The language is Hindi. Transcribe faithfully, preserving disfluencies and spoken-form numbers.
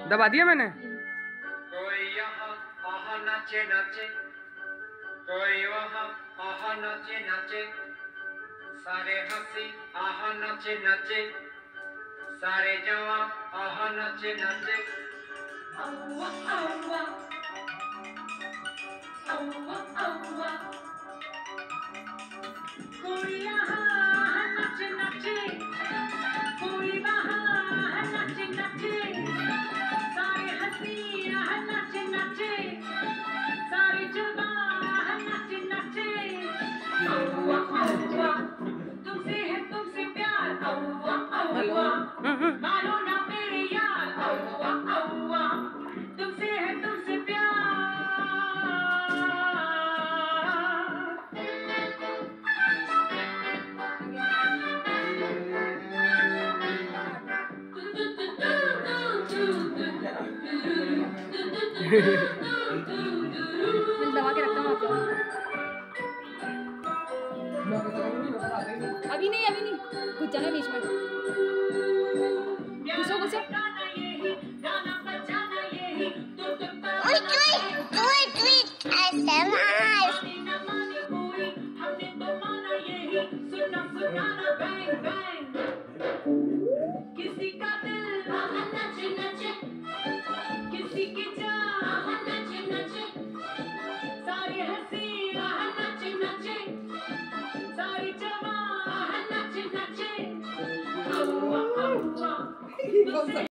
दबा दिया मैंने। कोई यहाँ आहा नाचे नाचे, कोई वहाँ आहा नाचे नाचे, सारे हंसी आहा नाचे नाचे, सारे जवां आहा नाचे नाचे। औवा औवा औवा औवा, कोई यहाँ नाचे नाचे, कोई वहाँ नाचे नाचे, सारे हंसी आहा नाचे नाचे, सारे जवां नाचे नाचे। औवा औवा, तुमसे है तुमसे प्यार, औवा औवा, मानो ना मेरे यार, औवा औवा, तुमसे है तुमसे प्यार। मैं दबा के रखता हूँ आपको। अभी नहीं अभी नहीं, कुछ जाना बीच में, घुसो घुसो। किसी का दिल नचे नचे, किसी की जान नचे नचे, सारी हंसी नचे नचे, सारी जवां नचे नचे।